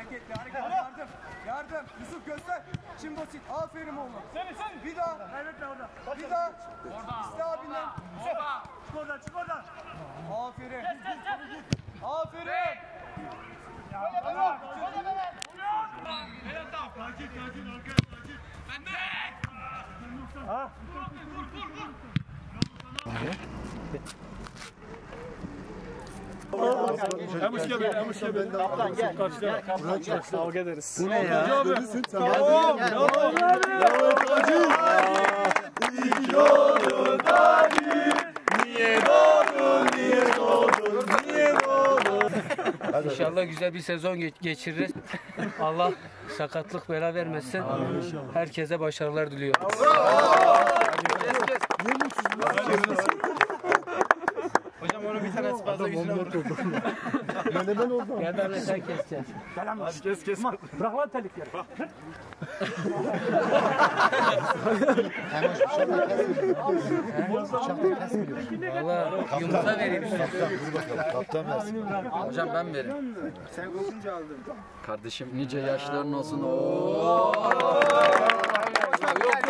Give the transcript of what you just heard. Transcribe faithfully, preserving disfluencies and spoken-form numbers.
hareketli, hareketli. Yardım, yardım. Yusuf göster. Şimdi basit. Aferin oğlum. Sen sen. Bir daha. Kaybetme orada. Bir daha. Orada. İste abinden. Orada. Çık oradan, çık oradan. Aferin. Gel, gel, gel. Aferin. Takip, takip, arkaya takip. Ben de. Ha? Vur, vur, vur. Yamış gibi, yamış gibi. Kaptan gel. Gel kaptan gel. Kavga ederiz. Bu ne ya? Neredesin sen? Bravo. Bravo. İlk yolunda bir niye doğdun, niye doğdun, niye doğdun? İnşallah güzel bir sezon geç geçiririz. Allah sakatlık bela vermesin. Herkese başarılar diliyorum. Hocam onu bir tanesi fazla yüzüne vurdu. Menemen oldu. Yerden sen keseceğiz. Hadi kes kes. Bırak lan telikleri. Valla yumurta vereyim size. Kaptan versin. Hocam ben vereyim. Sen koşunca aldın. Kardeşim nice yaşların olsun. Oo.